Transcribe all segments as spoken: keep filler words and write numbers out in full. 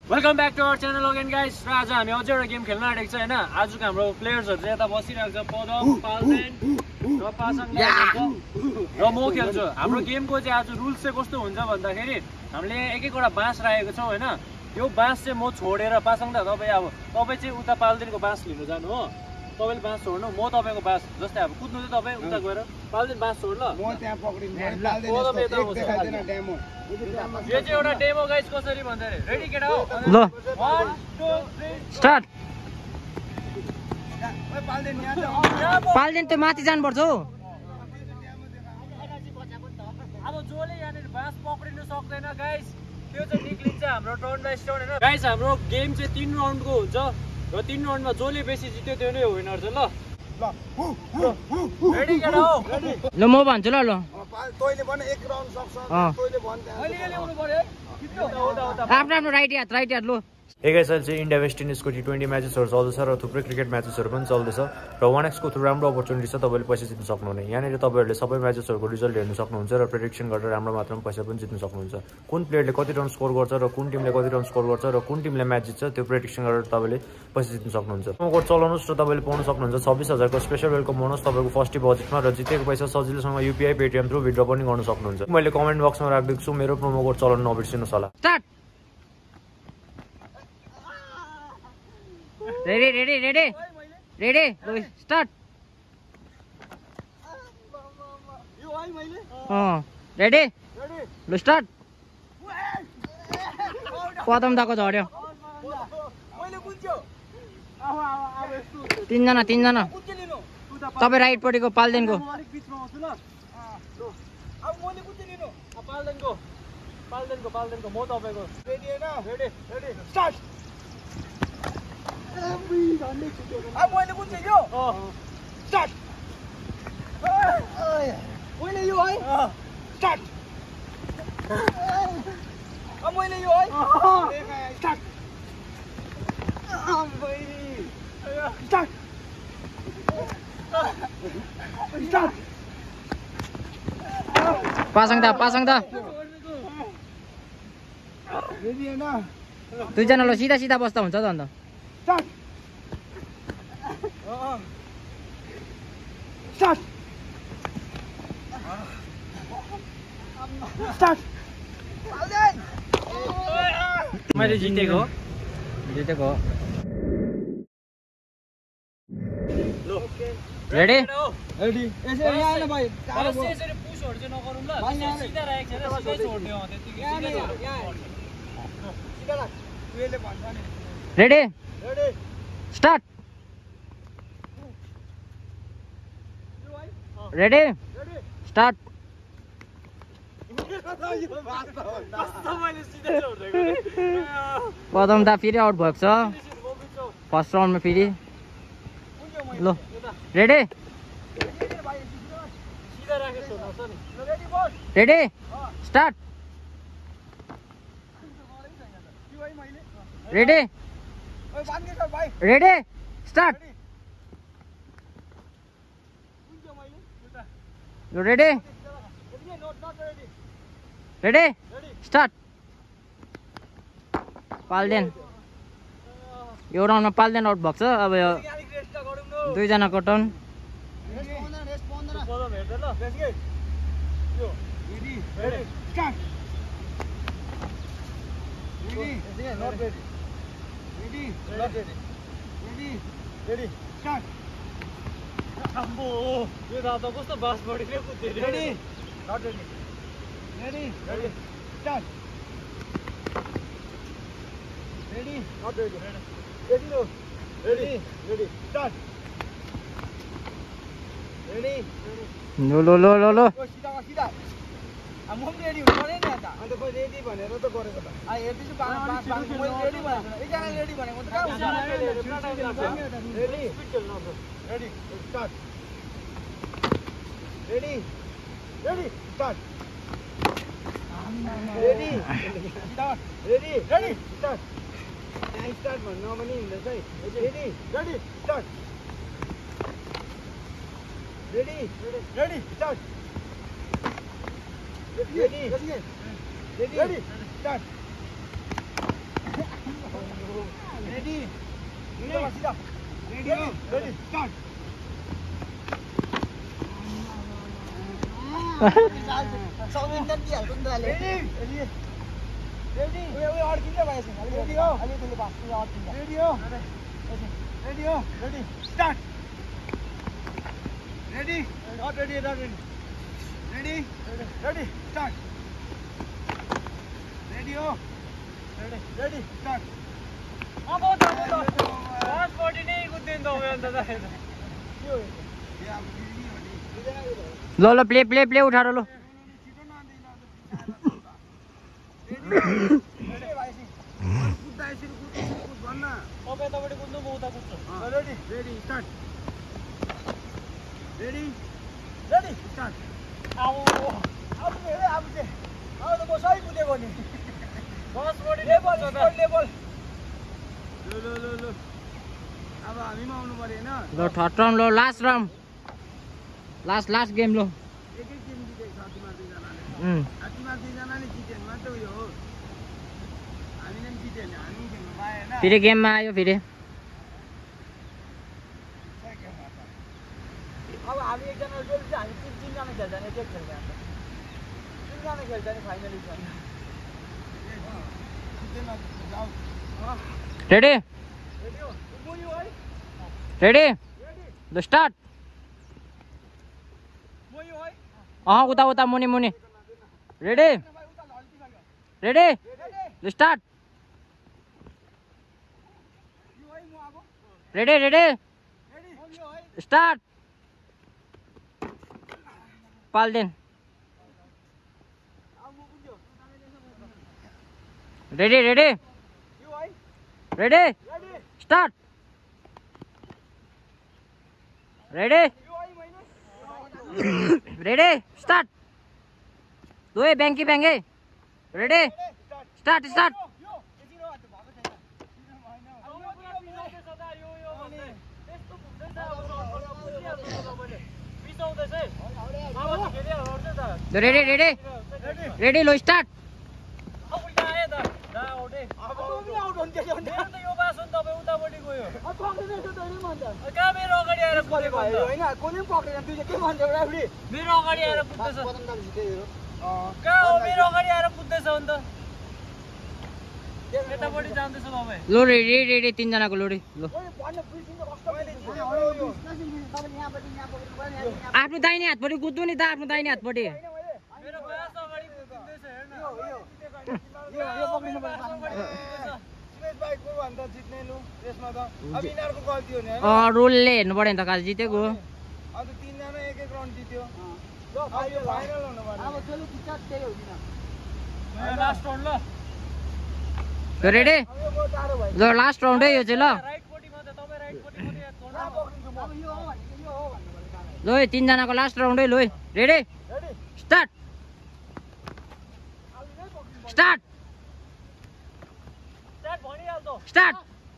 Welcome back to our channel again guys. र आज हामी अझै एउटा गेम खेल्न आँटेको छ हैन। आजको हाम्रो प्लेयर्सहरु चाहिँ यता बसिरहेको छ, पदम, पाल्देन र पासङ र म खेल्छु। हाम्रो गेमको चाहिँ आज रुल्स चाहिँ कस्तो हुन्छ भन्दाखेरि हामीले एक एकवटा बाँस राखेको छौं हैन। यो बाँस चाहिँ म छोडेर पासङ दा तपाई अब तपाई चाहिँ उता पाल्देनको बाँस लिनु जानु हो। तपाईले बाँस छोड्नु, म तपाईको बाँस जस्तै अब कुद्नु चाहिँ तपाई उता गएर पाल्देन बाँस छोड्नु ल। म त्यहाँ पक्रिन्छु पाल्देन यस्तो एक देखाइदिन डेमो। यो चाहिँ एउटा डेमो गाइस कसरी भन्दाखेरि रेडी केटा हो ल one two three start. Palden यहाँ पाल्देन त माथि जानु पर्छ हो। अब जसले यहाँनिर बाँस पक्रिनु सक्दैन गाइस त्यो चाहिँ निक्लिन्छ हाम्रो टर्न बाइ टर्न हैन। गाइस हाम्रो गेम चाहिँ तीन राउन्डको हुन्छ र तीन राउन्डमा जसले बेसी जित्यो त्यो नै विनर छ ल। ल रेडी केटा हो रेडी ल म भन्छु ल ल तैले भने एक राउन्ड सक्छ तैले भन् त्यहाँ अहिले अहिले उड्नु पर्यो है कित्रो उता उता आफ्नो आफ्नो राइट हात राइट हात लो। Hey guys, अहिले चाहिँ इन्डिया वेस्ट इन्डिजको टी ट्वेन्टी म्याचेसहरू चल्दैछ र थुप्रै क्रिकेट म्याचेसहरू पनि चल्दैछ र वान एक्सको थ्रु राम्रो अपर्च्युनिटी छ तपाईँले पैसा जित्न सक्नुहुने। यहाँनिर तपाईँहरूले सबै म्याचेसहरूको रिजल्ट हेर्न सक्नुहुन्छ र प्रेडिक्सन गरेर राम्रो मात्रामा पैसा पनि जित्न सक्नुहुन्छ। कुन प्लेयरले कति रन स्कोर गर्छ र कुन टिमले कति रन स्कोर गर्छ र कुन टिमले म्याच जित्छ त्यो प्रेडिक्सन गरेर तपाईँले पैसा जित्न सक्नुहुन्छ। कोड चलाउनुहोस् र तपाईँले पाउन सक्नुहुन्छ छब्बिस हजारको स्पेसल वेलकम बोनस तपाईँको फर्स्ट बजेटमा र जितेको पैसा सजिलोसँग युपिआई पेटिएम थ्रु विड्र पनि गर्न सक्नुहुन्छ। मैले कमेन्ट बक्समा राखिदिएको छु, मेरो प्रोमो कोड चलाउन नबिर्सिनुहोस् होला। Start. Ready ready ready ready start. यो है मैले अँ रेडी ल स्टार्ट। पदम दाको झर्यो मैले कुन्च्यो अब अब यस्तो तीनजना तीनजना कुन्चे लिनु तपाईँ राइटपट्टिको पाल्देनको म अलिक बिचमा आउँछु ल। अब मैले कुन्चे लिनु अब पाल्देनको पाल्देनको पाल्देनको म तपाईको रेडी हैन रेडी रेडी स्टार्ट। अब मैले कुन चाहिँ यो स्टार्ट। मैले यो है स्टार्ट। अब मैले यो है स्टार्ट स्टार्ट स्टार्ट। पासङ दा पासङ दा रेडी हैन दुईजना ल सिधा सिधा बस्दा हुन्छ त अन्त। Start start start. मैले जितेको जितेको रेडी रेडी यसरी यहाँ आएन भाइ टाढो भयो यसरी पुसहरु चाहिँ नगरौँ ल। सिधा राखेको छैन सिधै छोड्ने हो त्यतिकै सिधै छोड्नु सिधा राख तुले भन्छ नि। Ready ready start. Ready start. Padam दा फेरि आउट भएको छ फर्स्ट राउन्डमा फेरि। ल ready ready start. Ready ready start. You ready? Ready? Start. Palden यो राउन्डमा पाल्देन आउट भएको छ। अब यो दुईजनाको टर्न। अम्बो यो दादा कस्तो बास बढीले कुद्यो। Ready not ready ready ready start. Ready not ready ready no ready ready start. Ready लो लो लो लो लो सिधा सिधा अब म पनि रेडी हुनु पर्यो नि अन्त अन्त कोही रेडी भनेर त गरेको त आ हेर्दैछु बास बास बास मैले रेडी भनेको एकजना रेडी भनेको त कहाँ हुन्छ। रेडी स्पिड खेल्नु अब ready start. Ready ready start. Ready start ready ready start. यहाँ स्टार्ट भन्नु पनि हुँदैछ है। Ready ready start. Ready ready start. Ready? Ready? Ready? Ready? Start. सिधा रेडी हो रेडी स्टार्ट सौमिन दिइहाल्छ नि त अहिले रेडी रेडी उयो उयो अड्किन्छ भाइ रेडी हो अलि त्यसले भास्नु अड्किन्छ रेडी हो रेडी हो ready start ready not ready not ready ready ready start ready हो रेडी रेडी स्टार्ट अब त अब त फर्स्ट बडी नै कुद्दिन त उयो अन्त त के हो यो अब ल ल प्ले प्ले प्ले उठाएर लो छिटो नदिन रेडी भाइ सि कुद्दा यसरी कुद कुद भन्न अब यताबाट कुद्नु म उता कुद्छु ready ready start ready ready start आऊ अब हेरे अब चाहिँ अब त म सही कुदेको नि फर्स्ट बडी लेभल लेभल ल ल ल ल अब हामीमा आउनु पर्यो हैन ल थर्ड राउन्ड लो last round last last game लो एक एक गेम जितेको छ तिमीहरू दुईजनाले उम् तिमीहरू दुईजनाले जित्यो भने मात्रै उयो हो हामीले पनि जित्यो भने हामी खेल्नु पाएँ होइन फेरि गेममा आयो फेरि अब हामी एकजना जोड्छ हामी तिन तिनजना खेल्छ नि एक एक खेल्छ अन्त तिनजना खेल्छ नि फाइनली रेडी रेडी हो मुयो है रेडी रेडी ल स्टार्ट मुयो है अँ उता उता मुनि मुनि रेडी रेडी ल स्टार्ट यो है म अब रेडी रेडी रेडी मुयो है स्टार्ट पाल्देन अब म बुझ्यो रेडी रेडी यो है रेडी रेडी स्टार्ट रेडी यो है मैले रेडी स्टार्ट दोए ब्याङ्की ब्याङ्के रेडी स्टार्ट स्टार्ट यो यति रो त भएको छैन अब यो पुरा बिसाउँदैछ त यो यो भन्दै यस्तो पुग्दैछ अब सर्टकट पुगिहाल्छ तपाईँले बिसाउँदैछ है अब त खेलिहाल्छ त रेडी रेडी रेडी लो स्टार्ट अब उल्टा आयो त दा आउटै अब पनि आउट हुन्छ के मेरो त यो बास हो नि तपाईँ उतापट्टि गयो अब पक्रिँदैन त्यो तैँले भन्छ कहाँ मेरो अगाडि आएर कसले कुदेको भयो अन्त होइन कसले पनि पक्रिँदैन दुईले के भन्छ एउटा फेरि मेरो अगाडि आएर कुद्दैछ पतन जित्यो कहाँ हो मेरो अगाडि आएर कुद्दैछ अन्त यतापट्टि जाँदैछ तपाईँ लो रेडी रेडी तिनजनाको लोडी लो भन्नु बिर्सिन्छ कस्तो तपाईँले यहाँबाट यहाँ पक्रिनु पर्यो नि आफ्नो दाहिने हातपट्टि कुद्नु नि त आफ्नो दाहिने हातपट्टि मेरो बास अगाडि कुद्दैछ हेर्न यो यो पक्रिनु पर्यो सुरेश भाइ को भन्दा जित्ने लु यसमा त अब यिनीहरूको गल्ती हो नि हैन अँ रुलले हेर्नु पऱ्यो नि त काज जितेको अब तीनजना एक एक राउन्ड जित्यो अब यो फाइनल हुनु पर्यो अब चलो जित्छ त्यही हो किन लास्ट राउन्ड ल रेडी अब यो बहुत टाढो भयो ल लास्ट राउन्ड है यो चाहिँ ल राइटपट्टि मात्रै तपाईँ राइटपट्टि मात्रै याद गर्नु कहाँ पक्रिन्छु म अब यो हो भनेको यो हो भन्नु पर्यो लो तिनजनाको लास्ट राउन्ड है लो रेडी रेडी स्टार्ट अब यही पक्रिनु स्टार्ट स्टार्ट भनिहाल्छ start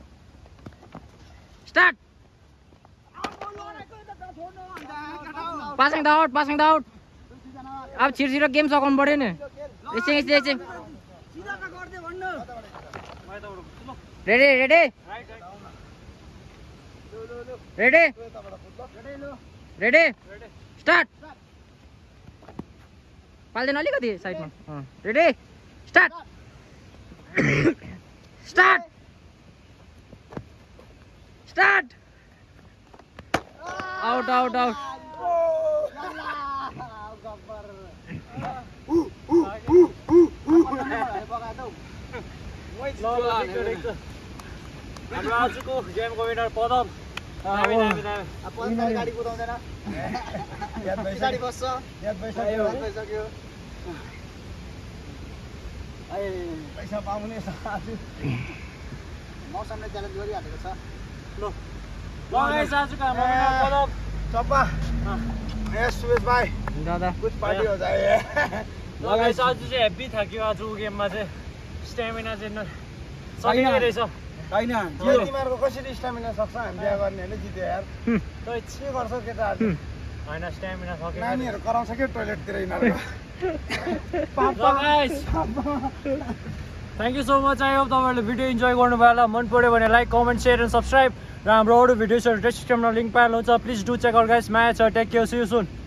start passing the out passing the out अब छिटो छिटो गेम सघाउनु पऱ्यो नि एकछिन एकछिन एकछिन सिधा त गर्दै भन्नु म यताबाट कुद्छु ल ready ready right right ready ready लु रेडी रेडी स्टार्ट पाल्दैन अलिकति साइडमा ready start start start out out out ल ल ठिक छ हाम्रो आजको गेमको विनर पदम दामी दामी दामी अब पन्ध्र गाडी कुदाउँदैन याद भइसक्यो बस्छ याद भइसक्यो याद भइसक्यो ए पैसा पाउने साथी मौसमले च्यालेन्ज गरिहालेको छ ल ल गाइस आजको हाम्रो विनर पदम चप्पा ए सुरेश भाइ दादा कुछ पार्टी हो जाए ल गाइस आज चाहिँ हेभी थाक्यो आजको गेममा चाहिँ स्ट्यामिना चाहिँ सकिने रहेछ होइन यो तिमीहरूको कसरी स्टामिना सक्छ हामी बिहा गर्ने होइन जित्यो यार खै के गर्छौ केटाहरू होइन स्ट्यामिना सक्यो नानीहरू कराउँछ क्या टोइलेटतिर यिनीहरू ल guys thank you so much I hope तपाईँहरूले भिडियो इन्जोय गर्नुभयो होला मन पऱ्यो भने like comment share and subscribe र हाम्रो अरू भिडियोजहरू डिस्क्रिप्सनमा लिङ्क पाइहाल्नुहुन्छ please do check out guys match take care see you soon